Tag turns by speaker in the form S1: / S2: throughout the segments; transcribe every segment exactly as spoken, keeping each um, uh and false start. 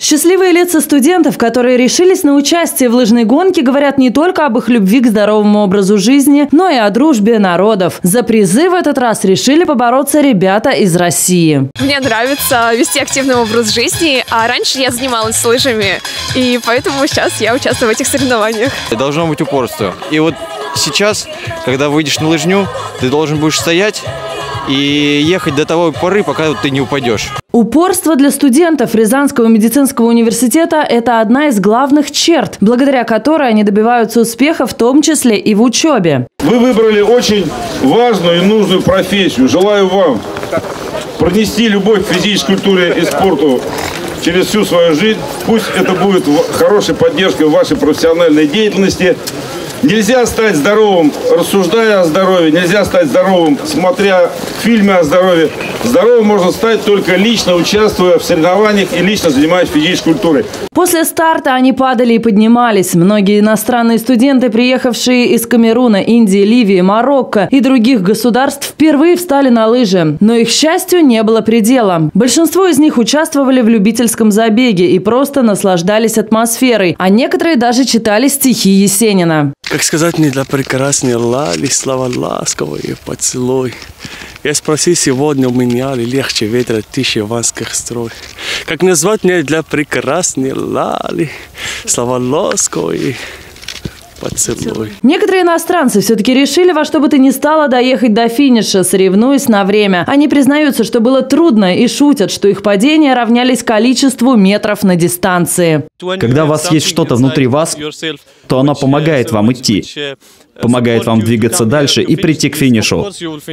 S1: Счастливые лица студентов, которые решились на участие в лыжной гонке, говорят не только об их любви к здоровому образу жизни, но и о дружбе народов. За призы в этот раз решили побороться ребята из России.
S2: Мне нравится вести активный образ жизни, а раньше я занималась лыжами, и поэтому сейчас я участвую в этих соревнованиях.
S3: Должно быть упорство. И вот сейчас, когда выйдешь на лыжню, ты должен будешь стоять и ехать до того поры, пока ты не упадешь.
S1: Упорство для студентов Рязанского медицинского университета – это одна из главных черт, благодаря которой они добиваются успеха, в том числе и в учебе.
S4: Вы выбрали очень важную и нужную профессию. Желаю вам пронести любовь к физической культуре и спорту через всю свою жизнь. Пусть это будет хорошей поддержкой в вашей профессиональной деятельности. Нельзя стать здоровым, рассуждая о здоровье, нельзя стать здоровым, смотря фильмы о здоровье. Здоровым можно стать только лично участвуя в соревнованиях и лично занимаясь физической культурой.
S1: После старта они падали и поднимались. Многие иностранные студенты, приехавшие из Камеруна, Индии, Ливии, Марокко и других государств, впервые встали на лыжи. Но их счастью не было предела. Большинство из них участвовали в любительском забеге и просто наслаждались атмосферой, а некоторые даже читали стихи Есенина.
S5: Как сказать мне для прекрасной лали, слова ласковые поцелуй. Я спросил сегодня у меня, ли легче ветра тише иванских строй. Как назвать мне для прекрасной лали, слова ласковые поцелуй.
S1: Некоторые иностранцы все-таки решили во что бы то ни стало доехать до финиша, соревнуясь на время. Они признаются, что было трудно, и шутят, что их падения равнялись количеству метров на дистанции.
S6: Когда у вас есть что-то внутри вас, то оно помогает вам идти, помогает вам двигаться дальше и прийти к финишу.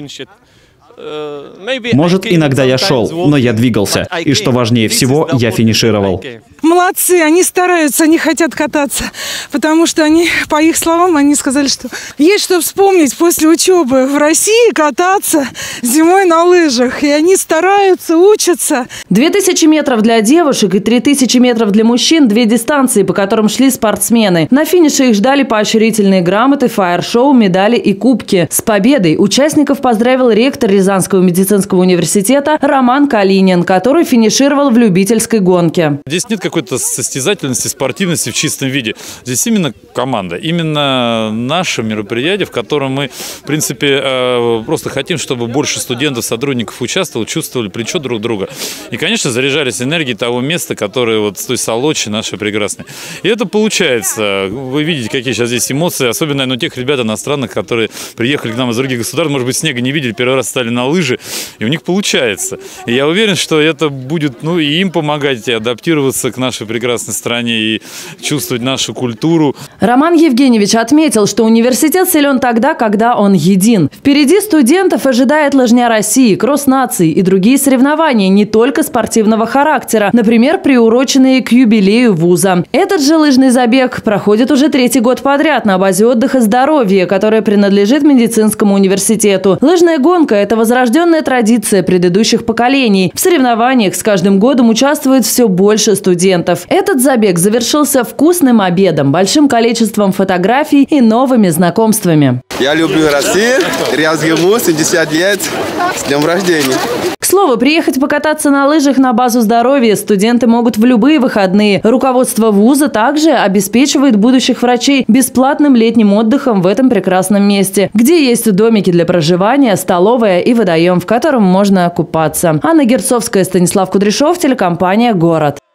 S6: Может, иногда я шел, но я двигался. И что важнее всего, я финишировал.
S7: Молодцы, они стараются, они хотят кататься. Потому что они, по их словам, они сказали, что есть что вспомнить после учебы в России, кататься зимой на лыжах. И они стараются, учатся.
S1: Две тысячи метров для девушек и три тысячи метров для мужчин – две дистанции, по которым шли спортсмены. На финише их ждали поощрительные грамоты, фаер-шоу, медали и кубки. С победой участников поздравил ректор Рязанского медицинского университета Роман Калинин, который финишировал в любительской гонке.
S8: Здесь нет какой-то состязательности, спортивности в чистом виде. Здесь именно команда, именно наше мероприятие, в котором мы, в принципе, просто хотим, чтобы больше студентов, сотрудников участвовало, чувствовали плечо друг друга. И, конечно, заряжались энергией того места, которое вот с той Солочи нашей прекрасной. И это получается. Вы видите, какие сейчас здесь эмоции, особенно, наверное, у тех ребят иностранных, которые приехали к нам из других государств, может быть, снега не видели, первый раз стали на лыжи, и у них получается. И я уверен, что это будет, ну, и им помогать, и адаптироваться к нашей прекрасной стране, и чувствовать нашу культуру.
S1: Роман Евгеньевич отметил, что университет силен тогда, когда он един. Впереди студентов ожидает лыжня России, кросс наций и другие соревнования не только спортивного характера, например, приуроченные к юбилею вуза. Этот же лыжный забег проходит уже третий год подряд на базе отдыха «Здоровье», которая принадлежит медицинскому университету. Лыжная гонка – это возрожденная традиция предыдущих поколений. В соревнованиях с каждым годом участвует все больше студентов. Этот забег завершился вкусным обедом, большим количеством фотографий и новыми знакомствами.
S9: Я люблю Россию, Рязгему, семьдесят лет, с днем рождения.
S1: К слову, приехать покататься на лыжах на базу «Здоровье» студенты могут в любые выходные. Руководство вуза также обеспечивает будущих врачей бесплатным летним отдыхом в этом прекрасном месте, где есть домики для проживания, столовая и водоем, в котором можно купаться. Анна Герцовская, Станислав Кудряшов, телекомпания «Город».